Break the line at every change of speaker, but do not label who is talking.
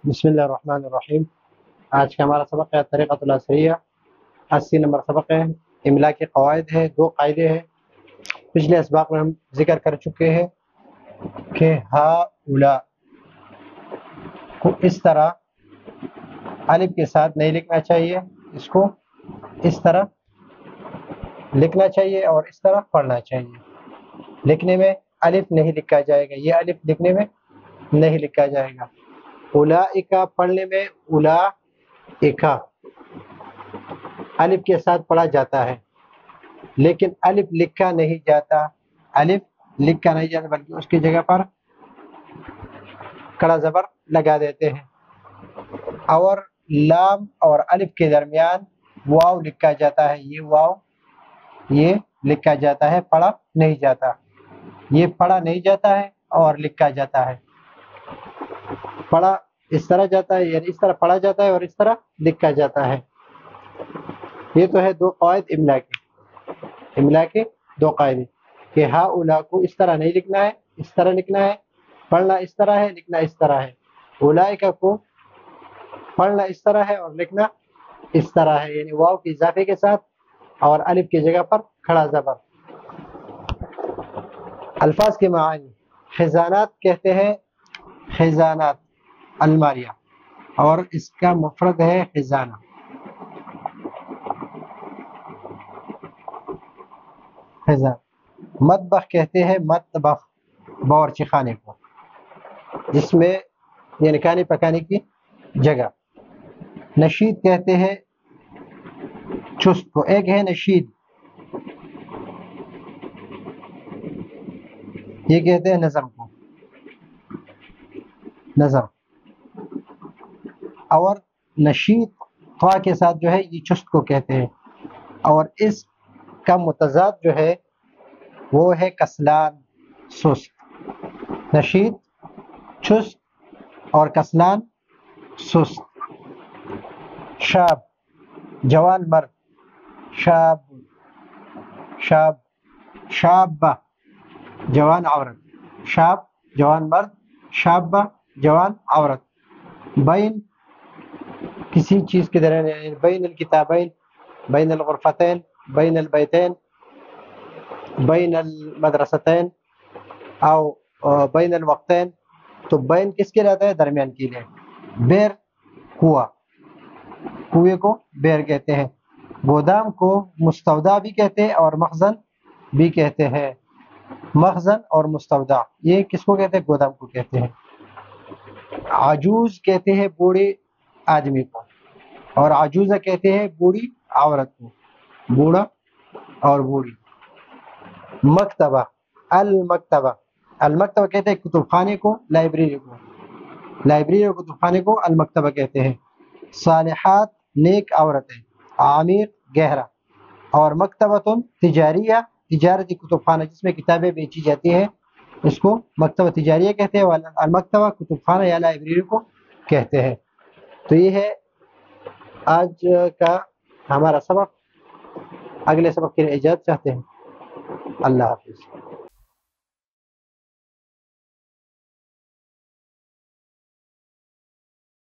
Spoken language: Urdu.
بسم اللہ الرحمن الرحیم۔ آج کا ہمارا سبق ہے طریقۃ العصریہ، 80 نمبر سبق ہے۔ املا کے قواعد ہے، 2 قاعدے ہیں۔ پچھلے اسباق میں ہم ذکر کر چکے ہیں کہ ہا اولا کو اس طرح الف کے ساتھ نہیں لکھنا چاہیے، اس کو اس طرح لکھنا چاہیے اور اس طرح پڑھنا چاہیے۔ لکھنے میں الف نہیں لکھا جائے گا، یہ الف لکھنے میں نہیں لکھا جائے گا۔ اولئک پڑھنے میں اولئک الف کے ساتھ پڑھا جاتا ہے، لیکن الف لکھا نہیں جاتا، الف لکھا نہیں جاتا بلکہ اس کی جگہ پر کڑا زبر لگا دیتے ہیں۔ اور لام اور الف کے درمیان واو لکھا جاتا ہے، یہ واو یہ لکھا جاتا ہے، پڑھا نہیں جاتا۔ یہ پڑھا نہیں جاتا ہے اور لکھا جاتا ہے۔ پڑھا اس طرح جاتا ہے، یعنی اس طرح پڑھا جاتا ہے اور اس طرح لکھا جاتا ہے۔ یہ تو ہے 2 قواعد املا کے 2 قاعدے کہ ہا اولا کو اس طرح نہیں لکھنا ہے، اس طرح لکھنا ہے۔ پڑھنا اس طرح ہے، لکھنا اس طرح ہے۔ اولئک کو پڑھنا اس طرح ہے اور لکھنا اس طرح ہے، یعنی واو کے اضافے کے ساتھ اور الف کی جگہ پر کھڑا زبر۔ الفاظ کے معانی، خزانات کہتے ہیں، خزانات الماریہ، اور اس کا مفرد ہے خزانہ۔ مطبخ کہتے ہیں مطبخ باورچی خانے کو، جس میں یعنی کھانے پکانے کی جگہ۔ نشید کہتے ہیں چست کو، ایک ہے نشید، یہ کہتے ہیں نظم کو، نظم۔ اور نشید خواہ کے ساتھ جو ہے یہ چست کو کہتے ہیں، اور اس کا متضاد جو ہے وہ ہے کسلان، سست۔ نشید چست اور کسلان سست۔ شاب جوان مرد، شاب شاب شابہ جوان عورت، شاب جوان مرد، شابہ جوان عورت۔ بین کسی چیز کے درمیان، بین الکتابین، بین الغرفتین، بین البیتین، بین المدرستین او بین الوقتین۔ تو بین کس کے رہتا ہے؟ درمیان کے لیے۔ بیر کنواں، کنویں کو بیر کہتے ہیں۔ گودام کو مستودع بھی کہتے ہیں اور مخزن بھی کہتے ہیں۔ مخزن اور مستودع یہ کس کو کہتے ہیں؟ گودام کو کہتے ہیں۔ عجوز کہتے ہیں بوڑھے آدمی کو، اور عجوزہ کہتے ہیں بوڑھی عورت کو، بوڑھا اور بوڑھی۔ مکتبہ المکتبہ، المکتبہ کہتے ہیں کتب خانے کو، لائبریری کو، لائبریری اور کتب خانے کو المکتبہ کہتے ہیں۔ صالحات نیک عورتیں، عمیق گہرا، اور مکتبۃ تجاریہ تجارتی کتب خانہ جس میں کتابیں بیچی جاتی ہیں اس کو مکتبہ تجاریہ کہتے ہیں، المکتبہ کتب خانہ یا لائبریری کو کہتے ہیں۔ تو یہ ہے آج کا ہمارا سبق۔ اگلے سبق کے لیے اجازت چاہتے ہیں۔ اللہ حافظ۔